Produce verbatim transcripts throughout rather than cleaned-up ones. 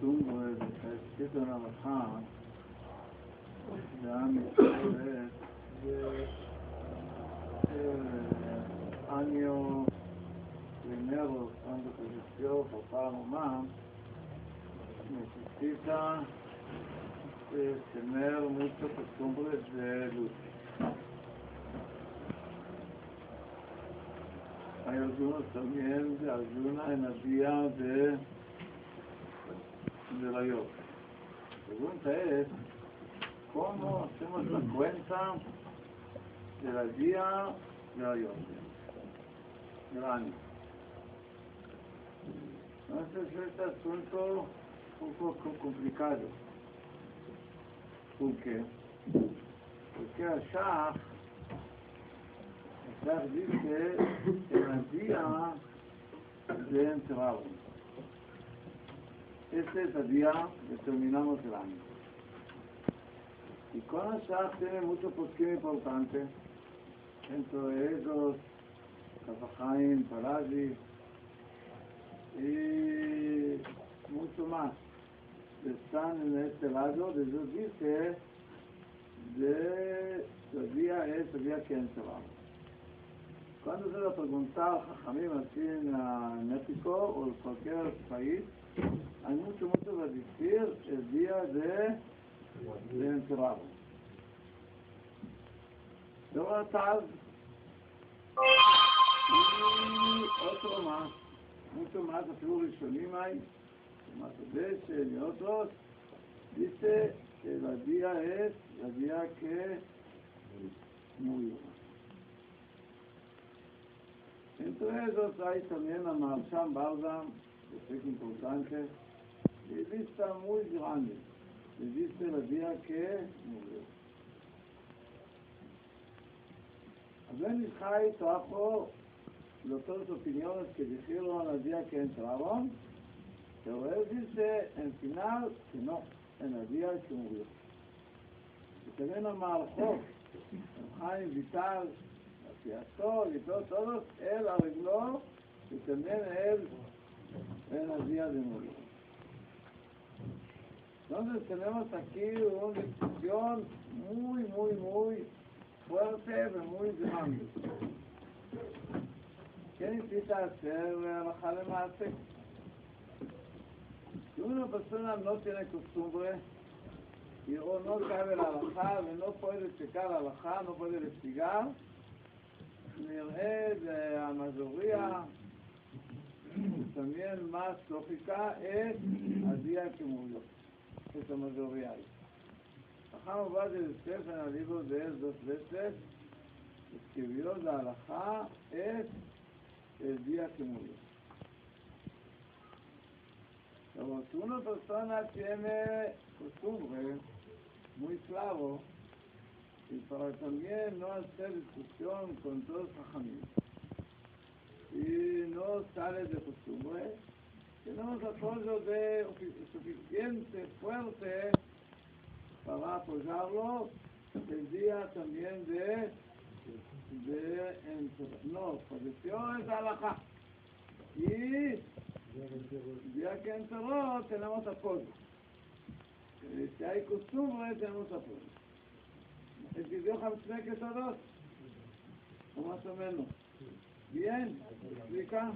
costumbre está escrito en la Alajá de Am Yisrael de el año primero cuando creció papá mamá necesita eh, tener muchas costumbres de luz. Hay algunos también de ayuna en el día de, de la yoga. La pregunta es, ¿cómo hacemos la cuenta de la día de la yoga? Del año. Entonces este asunto un poco complicado. ¿Por qué? Porque allá dice en el día de enterrado. Este es el día que terminamos el año. Y con Ashach tiene mucho posquín importante, entre ellos Kafajaim, Parazi y mucho más. Están en este lado, de Dios dice, de el día es el día que enterramos. Cuando se le pregunta a Jajamim así en, en México o en cualquier país, hay mucho, mucho que decir el día de, de enterrado. Luego tal, y otro más, mucho más, así Rishonim hay, más Odeshe y otros, dice que el día es el día que murió. Entre ellos hay también a Maharsham Bardam, que es importante, y lista muy grande, y dice el día que murió. Ben Ishai trajo las otras opiniones que dijeron el día que entraron, pero él dice en final que no, en el día que murió. Y también a Maharsham, Jaime Vital, y todo, todos, él arregló y también él en el día de morir. Entonces tenemos aquí una discusión muy, muy, muy fuerte, muy grande. ¿Qué necesita hacer la Jalemate? Si una persona no tiene costumbre y o no sabe la alajá, no puede checar la alajá, no puede investigar, נראה de המזוריה, también más lógica es el día que murió, es המזוריה. Ajá, va de Yosef en el libro de él dos veces, escribió la alajá es el día que murió. Pero si una persona tiene costumbre muy claro, y para también no hacer discusión con todos los jajamim y no sale de costumbre, tenemos apoyo de suficiente fuerte para apoyarlo el día también de de no, falleció es alajá y el día que enterró tenemos apoyo, si hay costumbre tenemos apoyo. ¿El que dio Hamsne que todos? ¿O más o menos? ¿Bien? ¿Explica?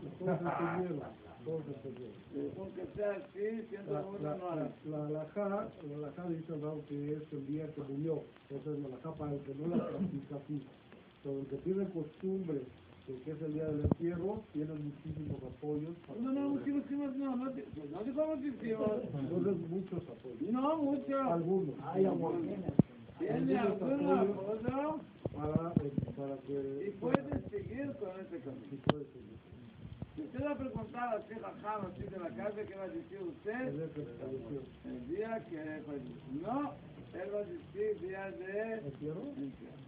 Según que sea así, ciento uno no hay. La alajá, la alajá dice que es el día que murió. Entonces la alajá para el que no la practica así. Pero el que tiene costumbre de que es el día del entierro, tiene muchísimos apoyos. No, no, muchísimos no, no, no digo muchísimos. Entonces muchos apoyos. No, muchos. Algunos. Hay algunos. Tiene algún apoyo para, para que... y puede seguir con ese camino. Sí, puede seguir. Si usted va a preguntar así Jajam, así de la casa, ¿qué va a decir usted? El día que falleció. No, él va a decir día de ¿Entierro? entierro.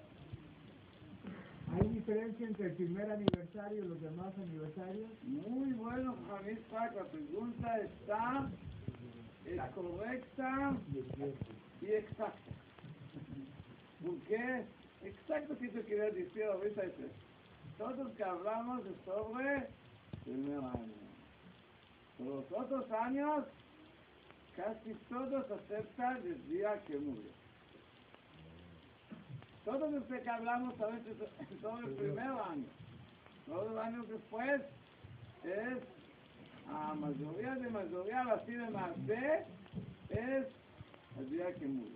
¿Hay diferencia entre el primer aniversario y los demás aniversarios? Muy bueno, Javier Pac, la pregunta está, es correcta y exacta. ¿Por qué? Exacto que te quería decir ahorita es esto. Todos que hablamos es sobre el primer año. Pero los otros años casi todos aceptan el día que murió. Todos los que hablamos a veces son el primer año. Todos los años después es a mayoría de mayoría, así de más de es el día que murió.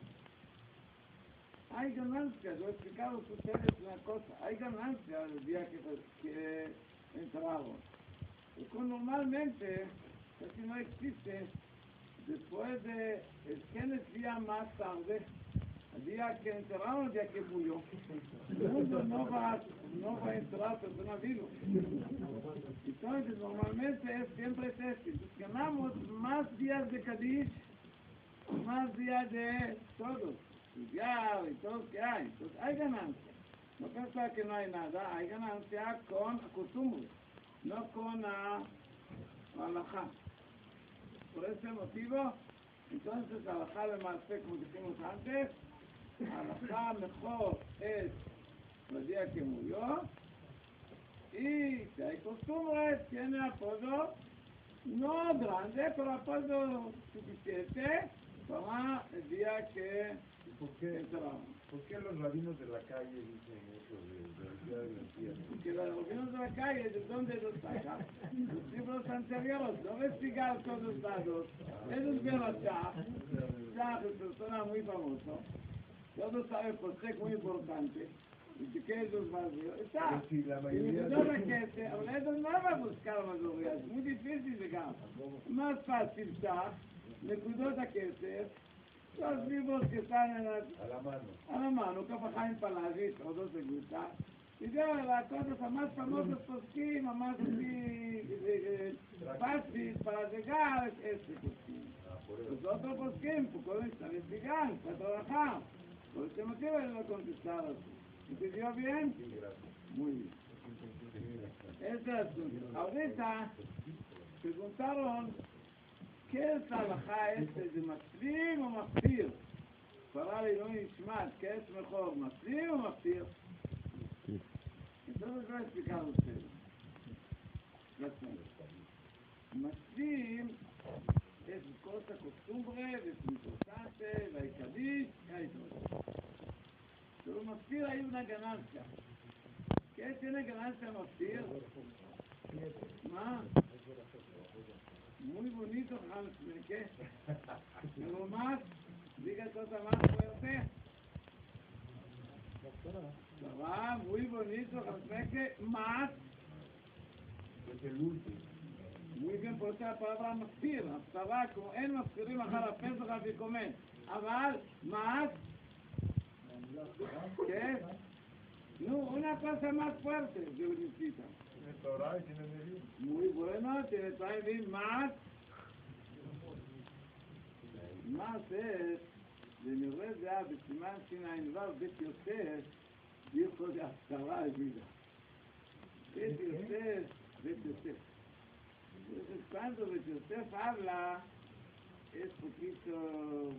Hay ganancias, lo he explicado a ustedes una cosa, hay ganancias el día que, que entraron. Porque normalmente casi no existe después de el que es día más tarde, el día que entraron, el día que murió. El mundo no va, no va a entrar persona viva. Entonces normalmente es, siempre es este. Entonces ganamos más días de Kadish, más días de todos. Estudiar y todo que hay. Entonces hay ganancia. No pensar que no hay nada, hay ganancia con costumbre, no con la halajá. Por ese motivo, entonces halajá de Maaseh, como dijimos antes, halajá mejor es el día que murió, y si hay costumbre, tiene apoyo no grande, pero apoyo suficiente para el día que ¿Por qué, entramos. ¿Por qué los rabinos de la calle dicen eso de, del día del entierro? Porque los rabinos de la calle, ¿de dónde los sacan? Los libros anteriores, no investigar todos los lados. Es un verachá, ya es una persona muy famoso. Todos saben por qué es muy importante. Y que es un vacío. Está. Si la Y mayoría me perdona que este, ahora eso no va a buscar mayoría, es muy difícil llegar. Más fácil está, me cuidó de que este, los libros que están en la, a la mano. a la mano, que bajan para todos se gusta. Y ya las cosas más famosas posquín, más así, eh, fácil para llegar es este posquín. Ah, por eso. Los otros posquín, porque están investigando, para trabajar. Por ese motivo él no contestaron. ¿Entendió bien? Sí, gracias. Muy bien. Este es el asunto. Ahorita preguntaron ¿qué es la halajá este de Maslim o Maftir? Para el Ilun Ishmat, ¿qué es mejor, Maslim o Maftir? Entonces voy a explicar a ustedes. Maslim es cosa, costumbre, es importante, la Ikadish, hay todo. Pero Maftir hay una ganancia. ¿Qué tiene ganancia Maftir? Más. Muy bonito, Hans, ¿qué? Pero más, diga cosa más fuerte. Va, muy bonito, Hans, ¿qué? Más. Es el último. Muy bien, por esa palabra Maftir. Hasta como en Maftirim, אחר הפסח אפיקומן. אבל, más. ¿Qué? No, una cosa más fuerte, yo necesito. ¿Tiene Torah y tiene Nevi? Muy bueno, tiene también más. Más es, de mi red ya, de Simán Sinainval, de Yosef, dijo de Azara y vida. De Yosef, de Yosef. Entonces, cuando de Yosef habla, es poquito,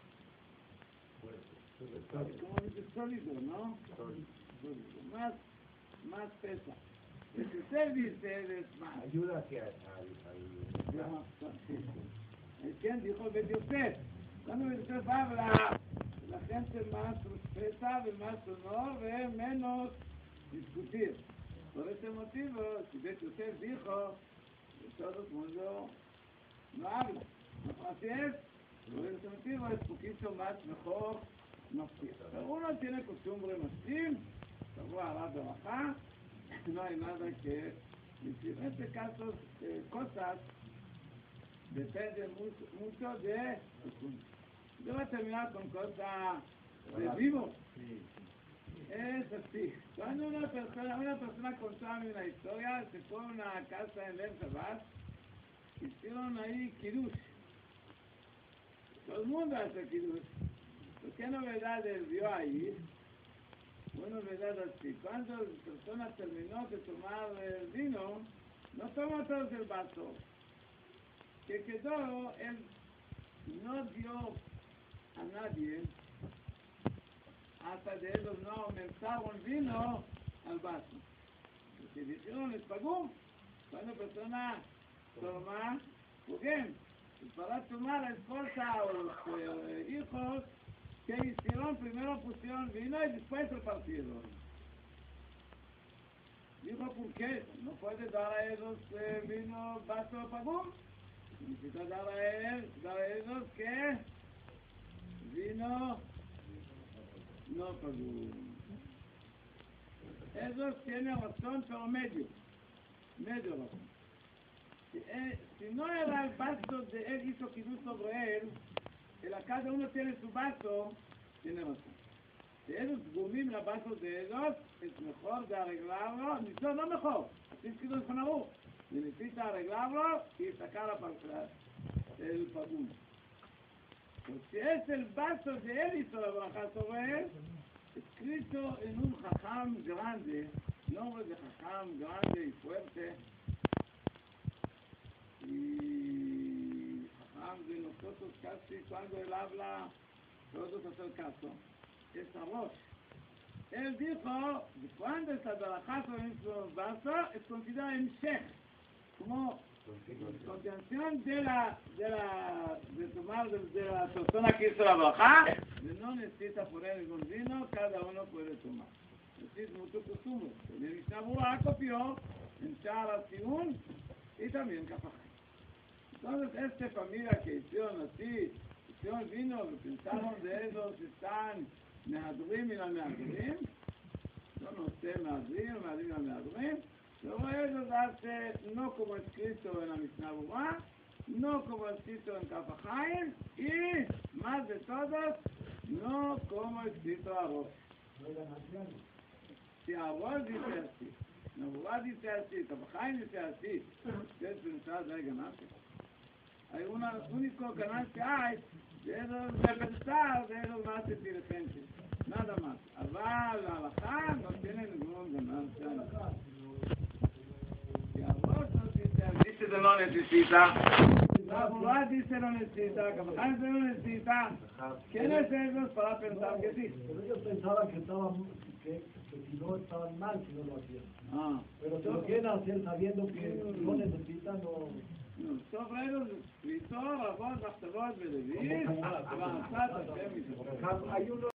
como dice, sólido, ¿no? Sólido. Más, más pesa. El que usted dice es más. Ayuda a que al... al, al ¿Quién dijo de Yosef? Cuando Yosef habla, la gente más respeta, ve más honor, ve menos discutir. Por ese motivo, si de Yosef dijo, todo el mundo no habla. Así es. Por ese motivo es poquito más mejor. No, pero uno tiene costumbre mastim, luego hará de bajar, no hay nada que decir. En este caso, eh, cosas dependen mucho, mucho de costumbre. Yo voy a terminar con cosas de vivo. Es así. Cuando una persona, una persona contaba una historia, se fue a una casa en el Shabbat, hicieron ahí kiddush. Todo el mundo hace kiddush. ¿Qué novedades vio ahí? Una novedad así. Cuando la persona terminó de tomar el vino, no tomó todo el vaso. Que quedó, él no dio a nadie, hasta de ellos no aumentaron vino al vaso. Lo que dijeron les pagó. Cuando la persona toma, ¿por qué? para tomar la esposa o los eh, hijos que hicieron, primero pusieron vino y después repartieron. Dijo, ¿por qué? No puede dar a ellos eh, vino vaso pagún. Necesita dar a, él, dar a ellos que vino no pagún. Ellos tienen razón, pero medio. Medio razón. Si, eh, si no era el vaso de él hizo kiddush sobre él, que la cada uno tiene su vaso, tiene razón. Si ellos gumim los vasos de ellos, es mejor de arreglarlo, no, no mejor, así es kiddush con Abu. Necesita arreglarlo y sacar a partir el pagún. Pues si es el vaso de él hizo la braja sobre él, escrito en un jajam grande, nombre de jajam grande y fuerte, y jajam de nosotros casi cuando él habla, todos hacen caso, es Arosh. Él dijo, cuando está trabajando en su vaso, es considerado en Shech, como continuación de la, de la, de tomar de, de la persona que hizo la braja, no necesita poner ningún vino, cada uno puede tomar. Así es mucho costumbre. El Mishnah Berurah copió en Sha'ar HaTziyun y también en Kaf HaChaim. Entonces, esta familia que hicieron así, hicieron vino, pensaron de ellos, están mehadrim y la mehadrim, yo no sé mehadrim, mehadrim y la mehadrim, pero ellos hacen no como escrito en la Mishnah Berurah, no como escrito en Kaf HaChaim, y más de todos, no como escrito a vos. Si a vos dice así, la Berurah dice así, Kaf HaChaim dice así, ustedes pensaron de ganancia. Hay una único ganancia hay de ellos de pensar, de ellos más inteligentes, nada más. Aval, la halajá no tiene ninguna ganancia. Si a vos no dice, dice que no necesita, la Berurah dice no necesita, Kaf HaChaim dice no necesita, ¿quiénes ellos para pensar que sí? Pero ellos pensaban que estaban, que, que si no estaban mal si no lo hacían. Ah. Pero si lo quieren hacer sabiendo que no necesitan, no... sobre ellos escrito, Rabot, Bachtabot, Beleví, Avanzat, Hashem, Hay uno